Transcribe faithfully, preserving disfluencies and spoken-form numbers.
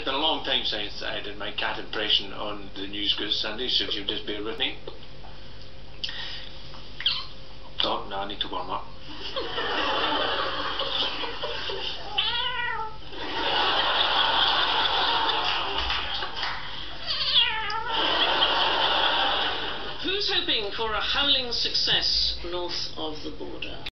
been a long time since I did my cat impression on the News Quiz Sunday, so if you'll just bear with me. Oh, no, I need to warm up. Who's hoping for a howling success north of the border?